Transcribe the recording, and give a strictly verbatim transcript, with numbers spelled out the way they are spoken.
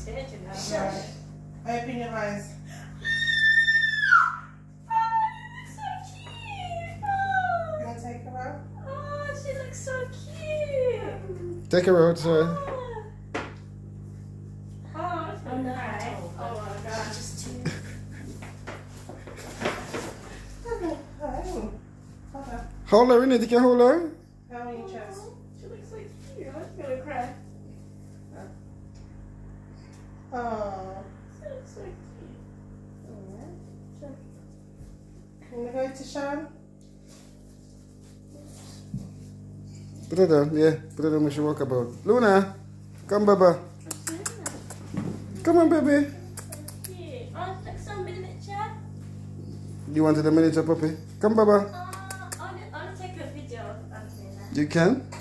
Right. Open your eyes. Take her out. Oh, she looks so cute. Take her outside. Oh, oh, oh no. Oh my god, just too. Hold her in it, you can hold her. How on your chest? She looks so cute. I'm gonna cry. Oh. She looks so cute. Alright. Wanna go to Sean? Put her down, yeah. Put her down when she walk about. Luna, come, Baba. Come on, baby. Cute. Oh, like some miniature. You wanted a miniature puppy? Come, Baba. Oh, I want to take a video of that. You can?